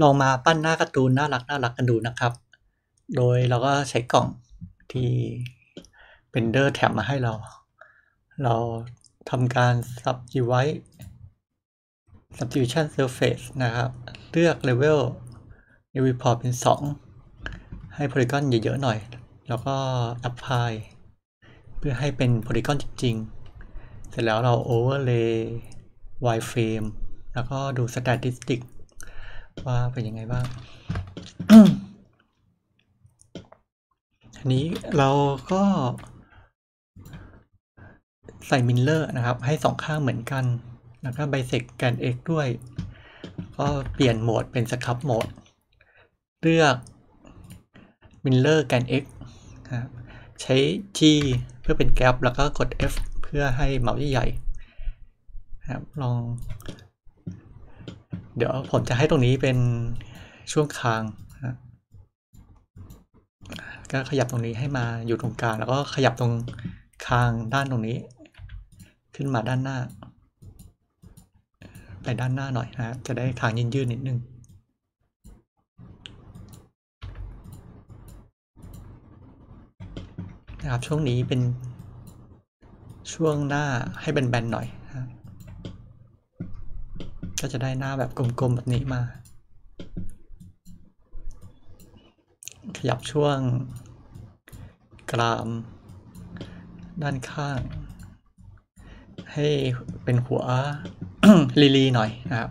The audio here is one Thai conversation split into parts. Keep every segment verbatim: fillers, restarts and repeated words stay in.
ลองมาปั้นหน้าการ์ตูนน่ารักน่ารักกันดูนะครับ โดยเราก็ใช้กล่องที่ Blender แถมมาให้เรา เราทำการ Subdivide Subdivision Surface นะครับ เลือก Level Viewport เป็นสองให้ Polygon เยอะๆหน่อย แล้วก็ Apply เพื่อให้เป็น Polygon จริงๆ เสร็จแล้วเรา Overlay Wireframe แล้วก็ดู Statistic ว่าเป็นยังไงบ้าง อันนี้เราก็ใส่มิลเลอร์นะครับให้สองข้างเหมือนกันแล้วก็ Bisect แกน x ด้วยก็เปลี่ยนโหมดเป็นสครับโหมดเลือกมิลเลอร์แกน x ครับใช้ G เพื่อเป็นแกปแล้วก็กด F เพื่อให้เมาส์ใหญ่ๆครับลองเดี๋ยวผมจะให้ตรงนี้เป็นช่วงคางนะก็ขยับตรงนี้ให้มาอยู่ตรงกลางแล้วก็ขยับตรงคางด้านตรงนี้ขึ้นมาด้านหน้าไปด้านหน้าหน่อยนะจะได้คางยืดๆนิดนึงนะครับช่วงนี้เป็นช่วงหน้าให้แบนๆหน่อยนะก็จะได้หน้าแบบกลมๆแบบนี้มาขยับช่วงกรามด้านข้างให้เป็นหัว ลีๆหน่อยนะครับ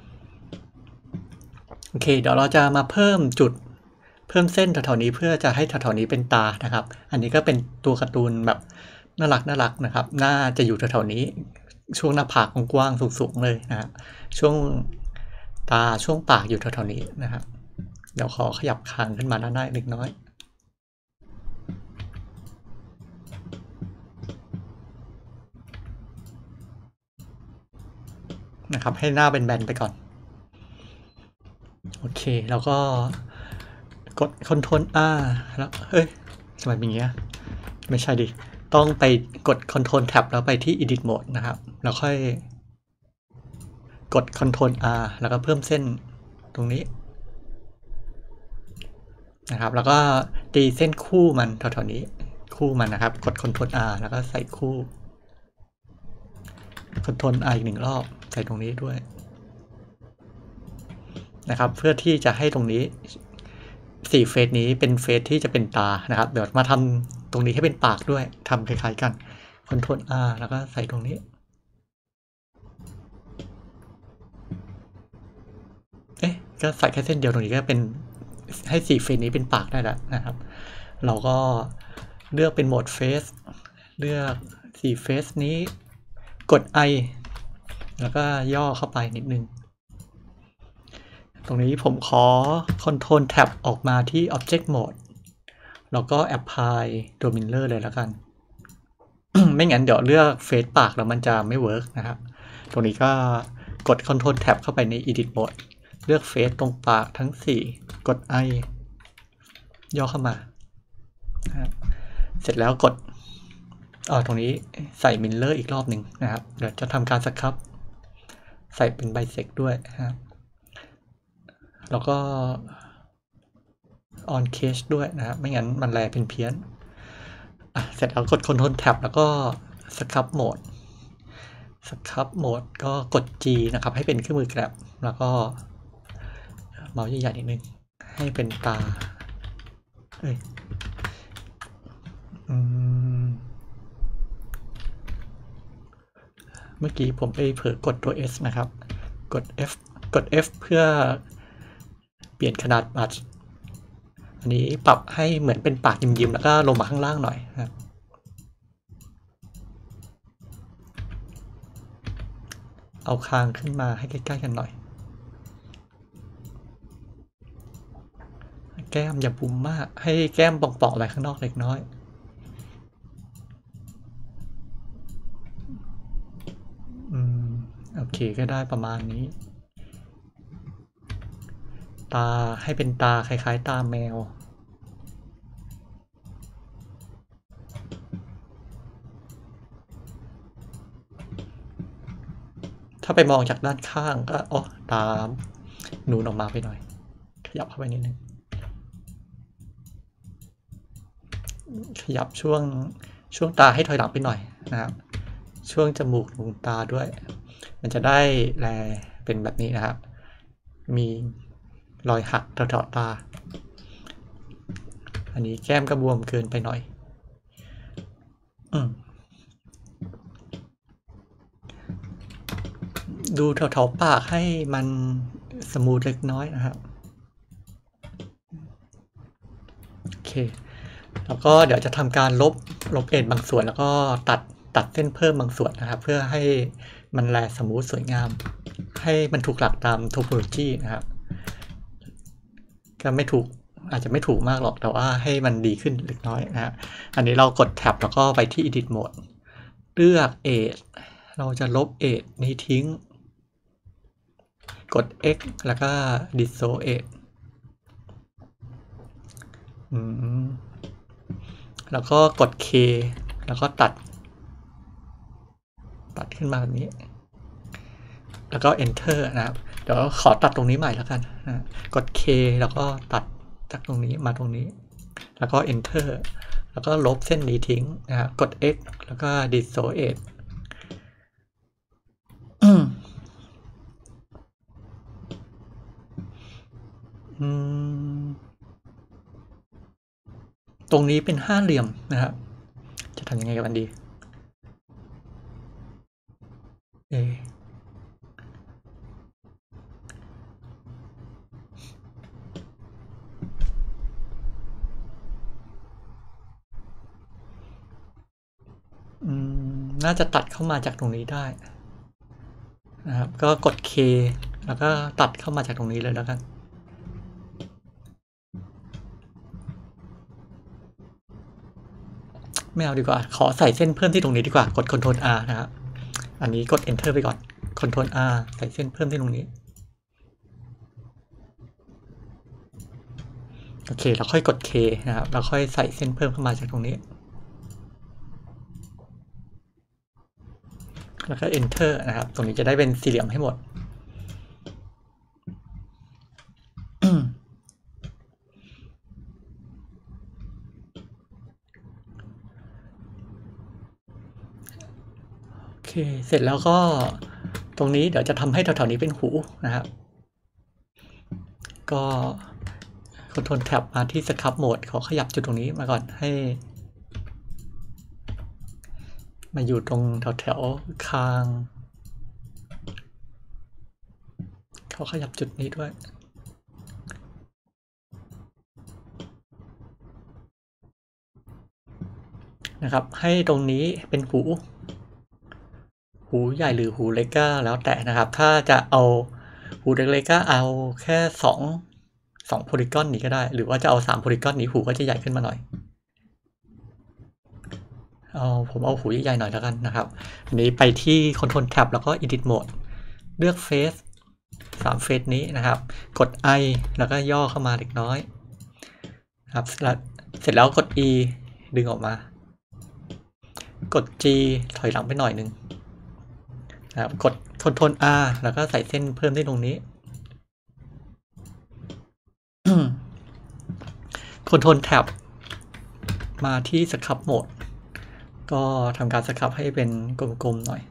โอเคเดี๋ยวเราจะมาเพิ่มจุดเพิ่มเส้นแถวๆนี้เพื่อจะให้แถวๆนี้เป็นตานะครับอันนี้ก็เป็นตัวการ์ตูนแบบน่ารักน่ารักนะครับน่าจะอยู่แถวๆนี้ช่วงหน้าผากกว้างๆสูงๆเลยนะครับช่วงตาช่วงปากอยู่แถวๆนี้นะครับเดี๋ยวขอขยับคางขึ้นมาด้านหน้าเล็กน้อยนะครับให้หน้าเป็นแบนไปก่อนโอเคแล้วก็กด Ctrl R แล้วเฮ้ยทำไมเป็นอย่างเงี้ยไม่ใช่ดิต้องไปกด Ctrl Tab แล้วไปที่ Edit Mode นะครับแล้วค่อยกด Ctrl R แล้วก็เพิ่มเส้นตรงนี้นะครับแล้วก็ตีเส้นคู่มันแถวๆนี้คู่มันนะครับกด Ctrl R แล้วก็ใส่คู่ Ctrl R อีกหนึ่งรอบใส่ตรงนี้ด้วยนะครับเพื่อที่จะให้ตรงนี้สี่เฟสนี้เป็นเฟสที่จะเป็นตานะครับเดี๋ยวมาทำตรงนี้ให้เป็นปากด้วยทำคล้ายๆกัน Ctrl R แล้วก็ใส่ตรงนี้เอ๊ะก็ใส่แค่เส้นเดียวตรงนี้ก็เป็นให้สี่เฟสนี้เป็นปากได้แล้วนะครับเราก็เลือกเป็นโหมดเฟสเลือกสี่เฟสนี้กด I แล้วก็ย่อเข้าไปนิดนึงตรงนี้ผมขอ Ctrl Tab ออกมาที่ Object Mode แล้วก็ Apply ตัว Mirror เลยแล้วกัน ไม่งั้นเดี๋ยวเลือกเฟซปากแล้วมันจะไม่เวิร์กนะครับตรงนี้ก็กด Ctrl Tab เข้าไปใน Edit Mode เลือกเฟซตรงปากทั้งสี่กด I ย่อเข้ามานะครับเสร็จแล้วกดอ๋อตรงนี้ใส่ Mirror อีกรอบหนึ่งนะครับเดี๋ยวจะทำการสครับใส่เป็น Bisect ด้วยนะครับแล้วก็ on case ด้วยนะครับไม่งั้นมันแลเป็นเพี้ยนอ่ะเสร็จแล้วกด Ctrl Tab แล้วก็สครับโหมดสครับโหมดก็กด G นะครับให้เป็นเครื่องมือแกร็บแล้วก็เมาส์ใหญ่ๆนิดนึงให้เป็นตาเอ้ยอืมเมื่อกี้ผมไปเผลอกดตัว S นะครับกด F กด F เพื่อเปลี่ยนขนาดบัตรอันนี้ปรับให้เหมือนเป็นปากยิ้มๆแล้วก็ลงมาข้างล่างหน่อยครับเอาคางขึ้นมาให้ใกล้ๆกันหน่อยแก้มอย่าบุ๋มมากให้แก้มป่องๆอะไรข้างนอกเล็กน้อยอืมโอเคก็ได้ประมาณนี้ตาให้เป็นตาคล้ายๆตาแมวถ้าไปมองจากด้านข้างก็อ๋อตานูนออกมาไปหน่อยยับเข้าไปนิดนึงขยับช่วงช่วงตาให้ถอยหลังไปหน่อยนะครับช่วงจมูกลงตาด้วยมันจะได้แลเป็นแบบนี้นะครับมีรอยหักแถวๆตาอันนี้แก้มก็บวมเกินไปหน่อยอืมดูแถวๆปากให้มันสมูทเล็กน้อยนะครับโอเคแล้วก็เดี๋ยวจะทำการลบลบเอจบางส่วนแล้วก็ตัดตัดเส้นเพิ่มบางส่วนนะครับเพื่อให้มันแลสมูทสวยงามให้มันถูกหลักตามโทโปโลจีนะครับก็ไม่ถูกอาจจะไม่ถูกมากหรอกแต่ว่าให้มันดีขึ้นเล็กน้อยนะฮะอันนี้เรากดแท็บแล้วก็ไปที่ Edit Mode เลือก Edge เราจะลบ Edge นี้ทิ้งกด X แล้วก็ Dissociate อืมแล้วก็กด K แล้วก็ตัดตัดขึ้นมาแบบนี้แล้วก็ Enter นะครับเดี๋ยวขอตัดตรงนี้ใหม่แล้วกันนะกด K แล้วก็ตัดจากตรงนี้มาตรงนี้แล้วก็ Enter แล้วก็ลบเส้นนี้ทิ้งนะครับกด X แล้วก็ Dissociate อืมตรงนี้เป็นห้าเหลี่ยมนะครับจะทำยังไงกับมันดีเออืมน่าจะตัดเข้ามาจากตรงนี้ได้นะครับก็กด K แล้วก็ตัดเข้ามาจากตรงนี้เลยแล้วกันไม่เอาดีกว่าขอใส่เส้นเพิ่มที่ตรงนี้ดีกว่ากด Ctrl R นะครับอันนี้กด Enter ไปก่อน Ctrl R ใส่เส้นเพิ่มที่ตรงนี้โอเคแล้วค่อยกด K นะครับแล้วค่อยใส่เส้นเพิ่มเข้ามาจากตรงนี้แล้วก็ Enter นะครับตรงนี้จะได้เป็นสี่เหลี่ยมให้หมดโอเคเสร็จแล้วก็ตรงนี้เดี๋ยวจะทำให้แถวๆนี้เป็นหูนะครับก็Ctrl Tab มาที่ Scrub Mode ขอขยับจุดตรงนี้มาก่อนให้มาอยู่ตรงแถวๆคางขอขยับจุดนี้ด้วยนะครับให้ตรงนี้เป็นหูหูใหญ่หรือหูเล็กก็แล้วแต่นะครับถ้าจะเอาหูเล็กๆก็เอาแค่สองสองโพลีกอนนี้ก็ได้หรือว่าจะเอาสามโพลีกอนนี้หูก็จะใหญ่ขึ้นมาหน่อยเอาผมเอาหูใหญ่ๆหน่อยแล้วกันนะครับอันนี้ไปที่ Ctrl Tab แล้วก็ Edit Mode เลือก Face สาม Face นี้นะครับกด I แล้วก็ย่อเข้ามาเล็กน้อยครับเสร็จแล้วกด E ดึงออกมากด G ถอยหลังไปหน่อยนึงนะครับกด Ctrl R แล้วก็ใส่เส้นเพิ่มได้ตรงนี้ Ctrl Tab มาที่ Scrub Mode ก็ทำการสครับให้เป็นกลมๆหน่อย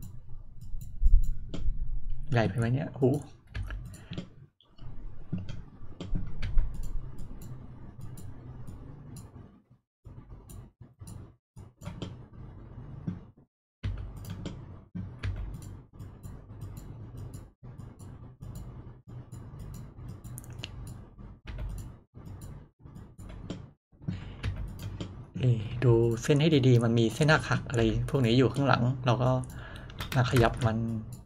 ใหญ่ไปไหมเนี่ยหูดูเส้นให้ดีๆมันมีเส้นหักอะไรพวกนี้อยู่ข้างหลังเราก็มาขยับมัน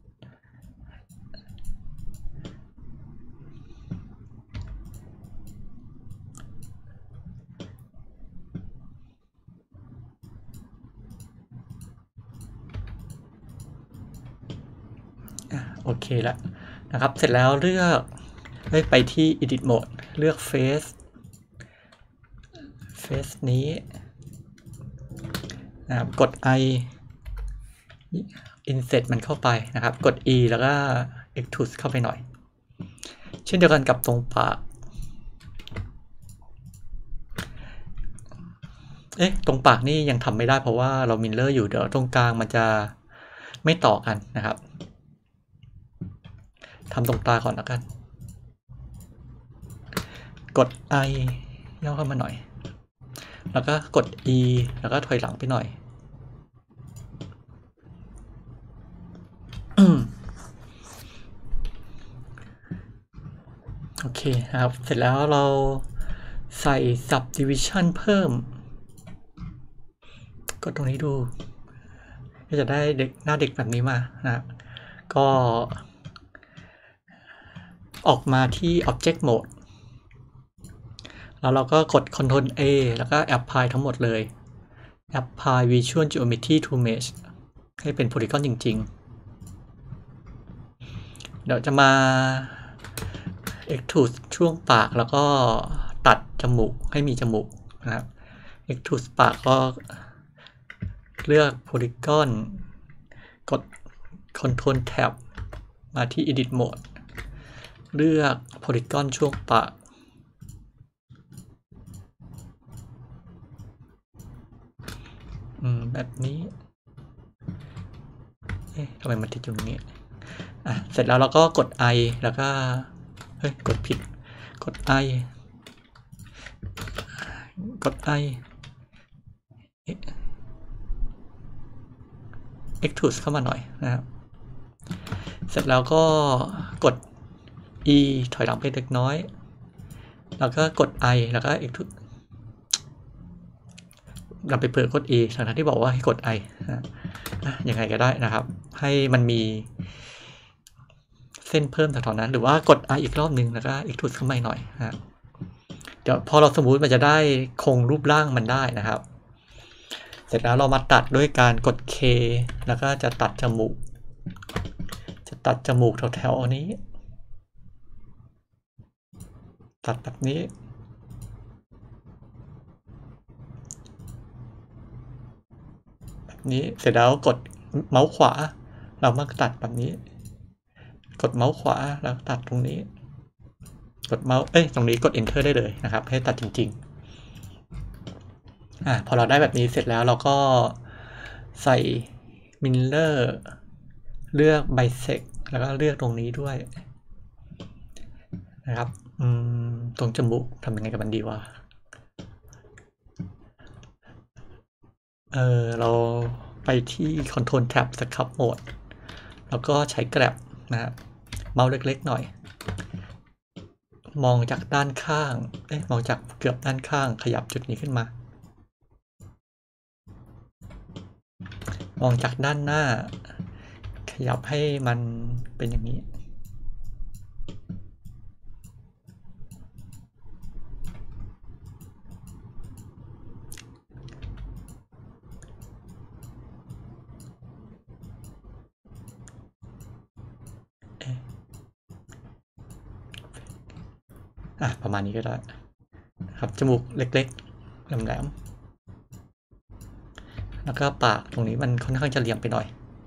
โอเคแล้วนะครับเสร็จแล้วเลือกไปที่ Edit Mode เลือก Face Face นี้นะครับกด I Insert มันเข้าไปนะครับกด E แล้วก็ Extrude เข้าไปหน่อยเช่นเดียวกันกับตรงปากเอ๊ะตรงปากนี่ยังทำไม่ได้เพราะว่าเรามิลเลอร์อยู่เดี๋ยวตรงกลางมันจะไม่ต่อกันนะครับทำตรงตาก่อนแล้วกันกด I ย่อเข้ามาหน่อยแล้วก็กด E แล้วก็ถอยหลังไปหน่อยโอเคครับเสร็จแล้วเราใส่ subdivision เพิ่มกดตรงนี้ดูก็จะได้เด็กหน้าเด็กแบบนี้มานะก็ออกมาที่ object mode แล้วเราก็กด control A แล้วก็ apply ทั้งหมดเลย apply visual geometry to mesh ให้เป็น polygon จริงๆเดี๋ยวจะมา extrude ช่วงปากแล้วก็ตัดจมูกให้มีจมูกนะครับ extrude ปากก็เลือก polygon กด control tab มาที่ edit mode เลือก polygon ช่วงปากอืมแบบนี้เอ๊ะทำไมมันติดอยู่ตรงนี้อ่ะเสร็จแล้วเราก็กด I แล้วก็เฮ้ยกดผิดกด I กด I extrude เข้ามาหน่อยนะครับเสร็จแล้วก็กด E ถอยหลังไปเล็กน้อยแล้วก็กด I แล้วก็ extrude เราไปเปิดกด E ทั้งที่บอกว่าให้กด I นะยังไงก็ได้นะครับให้มันมีเส้นเพิ่มแถวๆนั้นหรือว่ากด I อีกรอบหนึ่งแล้วก็ extrude เข้ามาหน่อยนะเดี๋ยวพอเราสมมุติมันจะได้คงรูปร่างมันได้นะครับเสร็จแล้วเรามาตัดด้วยการกด K แล้วก็จะตัดจมูกจะตัดจมูกแถวๆนี้ตัดแบบนี้แบบนี้เสร็จแล้วกดเมาส์ขวาเรามาตัดแบบนี้กดเมาส์ขวาแล้วตัดตรงนี้กดเมาส์เอ้ยตรงนี้กด enter ได้เลยนะครับให้ตัดจริงๆอ่ะพอเราได้แบบนี้เสร็จแล้วเราก็ใส่ mirror เลือก bisect แล้วก็เลือกตรงนี้ด้วยนะครับอืมตรงจมูกทำยังไงกับมันดีวะเออเราไปที่ control tab scrub mode แล้วก็ใช้ grab นะฮะเมาส์เล็กๆหน่อยมองจากด้านข้างเอ๊ะมองจากเกือบด้านข้างขยับจุดนี้ขึ้นมามองจากด้านหน้าขยับให้มันเป็นอย่างนี้อ่ะประมาณนี้ก็ได้ครับจมูกเล็กๆแหลมๆแล้วก็ปากตรงนี้มันค่อนข้างจะเรียงไปหน่อย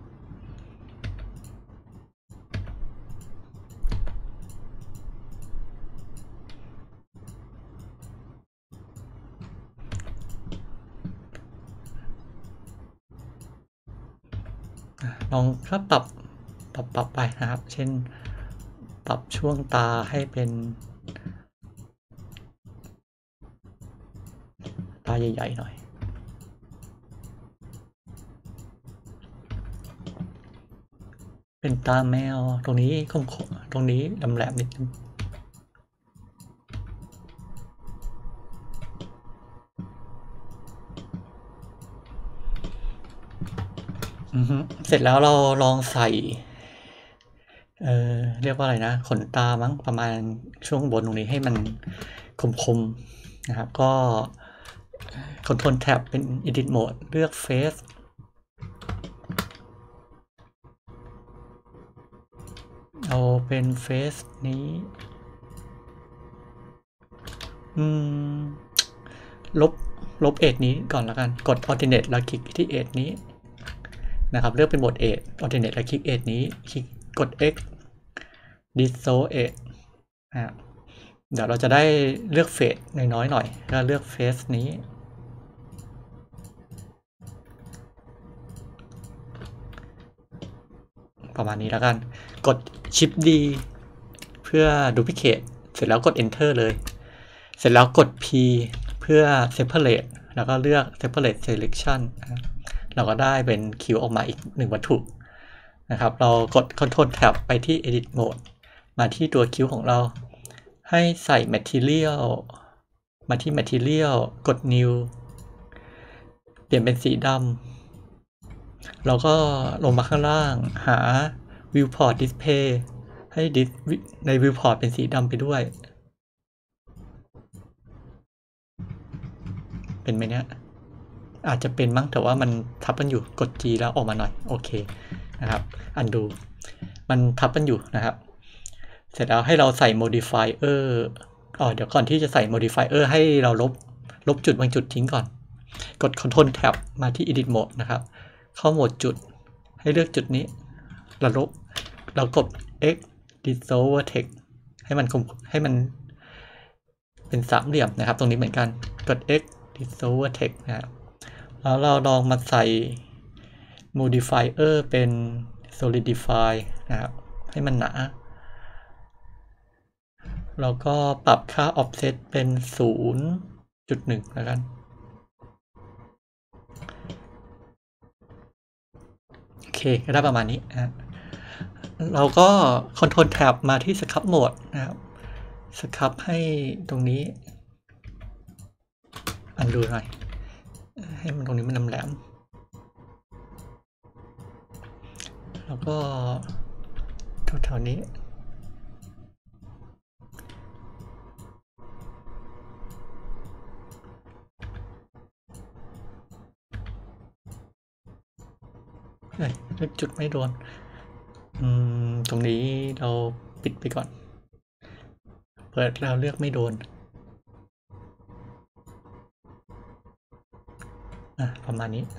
ลองถ้าปรับปรับปรับไปนะครับเช่นปรับช่วงตาให้เป็นตาใหญ่ๆหน่อยเป็นตาแมวตรงนี้คมๆตรงนี้แหลมๆนิดนึงเสร็จแล้วเราลองใส่เออเรียกว่าอะไรนะขนตามั้งประมาณช่วงบนตรงนี้ให้มันคมๆนะครับก็ control tab เป็น edit mode เลือก face เอาเป็น face นี้อืมลบลบเอทนี้ก่อนแล้วกันกด alternate แล้วคลิกที่เอทนี้นะครับเลือกเป็นโหมดเอท alternate แล้วคลิกเอทนี้คลิกกด X dissociate นะเดี๋ยวเราจะได้เลือกเฟสน้อยๆหน่อยแล้วเลือกเฟสนี้ประมาณนี้แล้วกันกด Shift D เพื่อ Duplicate เสร็จแล้วกด Enter เลยเสร็จแล้วกด P เพื่อ Separate แล้วก็เลือก Separate Selection เราก็ได้เป็นคิวออกมาอีกหนึ่งวัตถุนะครับเรากด Control Tab ไปที่ Edit Mode มาที่ตัวคิวของเราให้ใส่ Material มาที่ Material กด New เปลี่ยนเป็นสีดำเราก็ลงมาข้างล่างหา Viewport Display ให้ใน Viewport เป็นสีดำไปด้วยเป็นไหมเนี่ยอาจจะเป็นมั้งแต่ว่ามันทับกันอยู่กด G แล้วออกมาหน่อยโอเคนะครับอันดูมันทับกันอยู่นะครับเสร็จแล้วให้เราใส่ modifier อ๋อเดี๋ยวก่อนที่จะใส่ modifier ให้เราลบลบจุดบางจุดทิ้งก่อนกด Control Tab มาที่ Edit Mode นะครับเข้าโหมดจุดให้เลือกจุดนี้เราลบเรากด X Dissolve Vertex ให้มันให้มันเป็นสามเหลี่ยมนะครับตรงนี้เหมือนกันกด X Dissolve Vertex นะครับแล้วเราลองมาใส่ modifier เป็น solidify นะครับให้มันหนาแล้วก็ปรับค่า offset เป็น ศูนย์จุดหนึ่ง แล้วกันโอเคก็ได้ประมาณนี้นะเราก็ Control Tab มาที่ Scrub Mode นะครับ Scrub ให้ตรงนี้อันดูหน่อยให้มันตรงนี้มันแหลมๆแล้วก็แถวๆนี้เฮ้ยเลือกจุดไม่โดนอืมตรงนี้เราปิดไปก่อนเปิดแล้วเลือกไม่โดนอ่ะประมาณนี้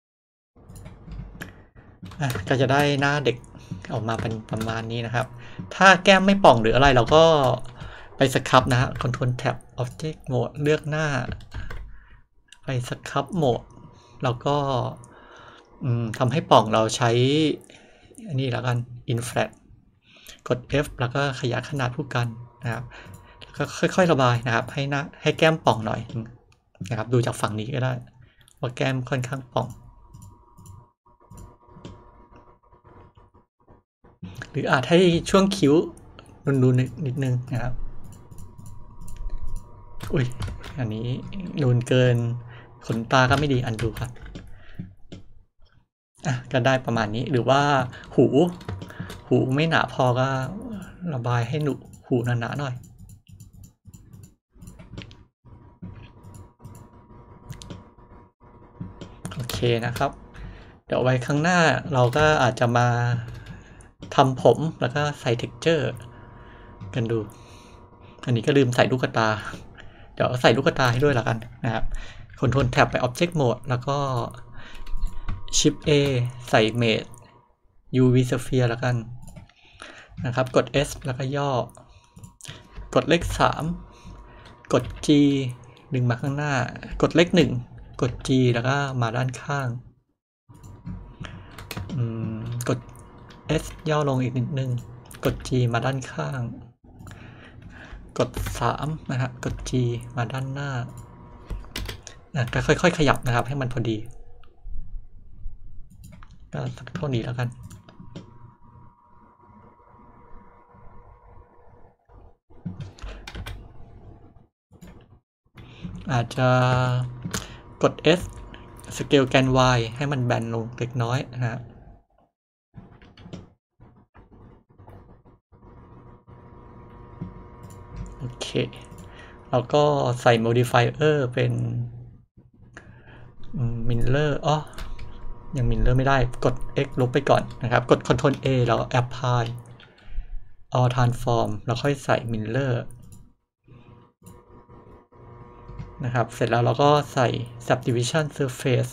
อ่ะก็จะได้หน้าเด็กออกมาเป็นประมาณนี้นะครับถ้าแก้มไม่ป่องหรืออะไรเราก็ไปสครับนะฮะ Control Tab Object Mode เลือกหน้าไปสครับโหมดแล้วก็ทำให้ป่องเราใช้อันนี้แล้วกัน Inflat กด F แล้วก็ขยายขนาดผู้กันนะครับแล้วก็ค่อยๆระบายนะครับให้หน้าให้แก้มป่องหน่อยนะครับดูจากฝั่งนี้ก็ได้ว่าแก้มค่อนข้างป่องหรืออาจให้ช่วงคิ้วนูนๆนิดนึงนะครับอุ้ยอันนี้นูนเกินขนตาก็ไม่ดีอันดูครับอ่ะก็ได้ประมาณนี้หรือว่าหูหูไม่หนาพอก็ระบายให้หนูหูหนาๆหน่อยโอเคนะครับเดี๋ยวไว้ข้างหน้าเราก็อาจจะมาทำผมแล้วก็ใส่ texture กันดูอันนี้ก็ลืมใส่ลูกตาเดี๋ยวใส่ลูกตาให้ด้วยแล้วกันนะครับ Control Tab ไป Object Mode แล้วก็ Shift A ใส่ Made ยู วี Sphere แล้วกันนะครับกด S แล้วก็ย่อกดเลขสามกด G ดึงมาข้างหน้ากดเลขหนึ่งกด G แล้วก็มาด้านข้างกด S ย่อลงอีกนิดนึงกด G มาด้านข้างกดสามนะครับกด G มาด้านหน้าก็ค่อยๆขยับนะครับให้มันพอดีก็สักเท่านี้แล้วกันอาจจะกด S Scale แกน Y ให้มันแบนลงเล็กน้อยนะฮะโอเคแล้วก็ใส่ modifier เป็น mirror อ๋อยัง mirror ไม่ได้กด X ลบไปก่อนนะครับกด Control A แล้ว apply all transform แล้วค่อยใส่ mirrorนะครับเสร็จแล้วเราก็ใส่ subdivision surface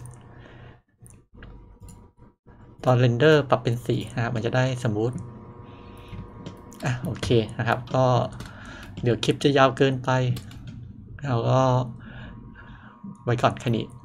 ตอน render ปรับเป็นสีนะครับมันจะได้สมูทอ่ะโอเคนะครับก็เดี๋ยวคลิปจะยาวเกินไปเราก็ไว้ก่อนแค่นี้